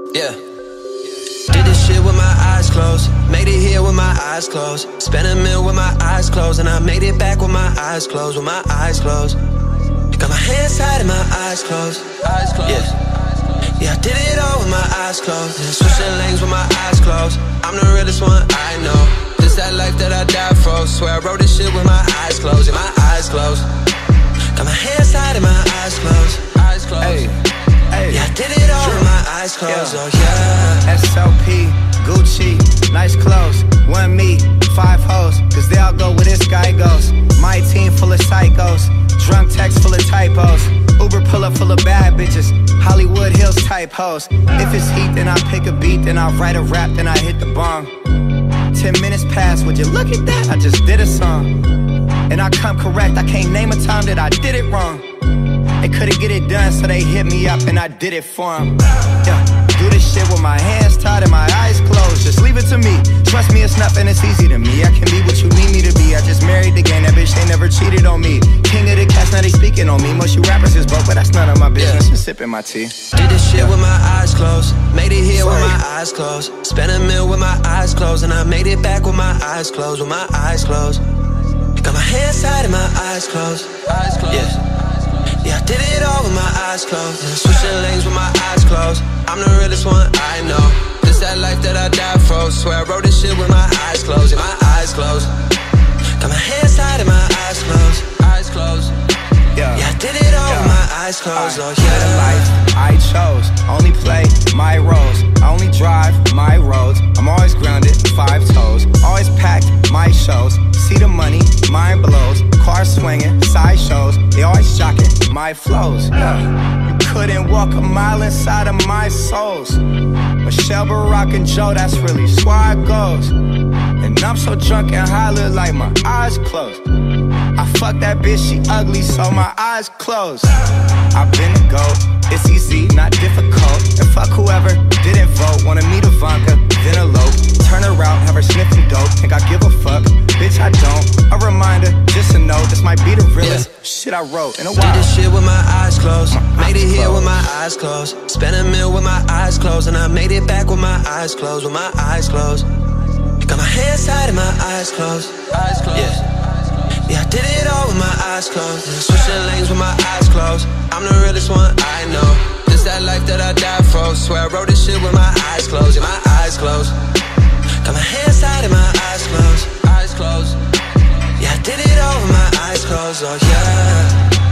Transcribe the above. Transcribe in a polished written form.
Yeah. Did this shit with my eyes closed. Made it here with my eyes closed. Spent a meal with my eyes closed. And I made it back with my eyes closed. With my eyes closed. Got my hands tied and my eyes closed. Eyes closed. Yeah, I did it all with my eyes closed. And switching lanes with my eyes closed. I'm the realest one I know. This that life that I died for. Swear I wrote this shit with my eyes closed. And my eyes closed. Got my hands tied and my eyes closed. Eyes closed. Hey, yeah, I did it all with my eyes closed. Oh yeah. SLP, Gucci, nice clothes. One me, 5 hoes, cause they all go where this guy goes. My team full of psychos, drunk text full of typos. Uber pull up full of bad bitches, Hollywood Hills type hoes. If it's heat, then I pick a beat, then I write a rap, then I hit the bomb. 10 minutes pass, would you look at that? I just did a song. And I come correct, I can't name a time that I did it wrong. They couldn't get it done, so they hit me up and I did it for them. Yeah, do this shit with my hands tied and my eyes closed. Just leave it to me, trust me, it's nothing, it's easy to me. I can be what you need me to be, I just married the game. That bitch, they never cheated on me. King of the cats, now they speaking on me. Most you rappers is broke, but that's none of my business. Just sipping my tea. Did this shit with my eyes closed. Made it here with my eyes closed. Spent a meal with my eyes closed. And I made it back with my eyes closed. With my eyes closed. Got my hands tied and my eyes closed. Eyes closed. Yeah, I did it all with my eyes closed. And switching lanes with my eyes closed. I'm the realest one I know. This that life that I died for. Swear I wrote this shit with my eyes closed. And my eyes closed. Got my hands tied and my eyes closed. Eyes closed. Yeah, I did it all with my eyes closed. Oh yeah. The life I chose, only play my roles. I only drive my roads. I'm always grounded, 5 toes. Always packed my shows. See the money, mind blows. Cars swinging, side shows. They always jocking my flows. Yeah. You couldn't walk a mile inside of my souls. Michelle, Barack, and Joe, that's really where it goes. And I'm so drunk and high, look like my eyes closed. I fuck that bitch, she ugly, so my eyes closed. I've been a GOAT, it's easy, not difficult. And fuck whoever didn't vote. Wanna meet Ivanka, then elope. Turn her out, have her sniffing dope. Think I give a fuck, bitch I don't. A reminder, just a note, this might be the realest shit I wrote in a while. Did this shit with my eyes closed. Made it here with my eyes closed. Spent a meal with my eyes closed. And I made it back with my eyes closed. With my eyes closed. Got my hands tied and my eyes closed. Eyes closed. Yeah, I did it all with my eyes closed. And switching lanes with my eyes closed. I'm the realest one I know. This that life that I died for. Swear I wrote this shit with my eyes closed. And my eyes closed. Got my hands tied and my eyes closed. Eyes closed. Yeah, I did it all with my eyes closed. Oh yeah.